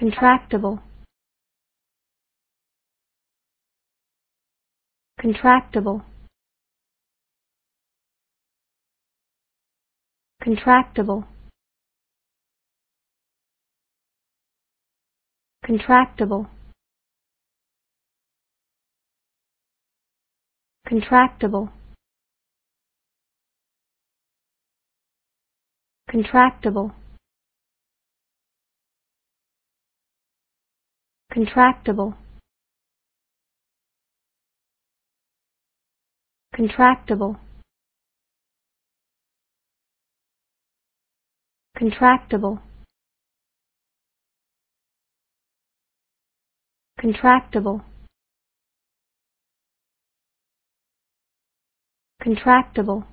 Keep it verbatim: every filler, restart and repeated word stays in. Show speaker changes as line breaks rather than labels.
contractible, contractible, contractible, contractible, contractible, contractible, contractible, contractible, contractible, contractible, contractible,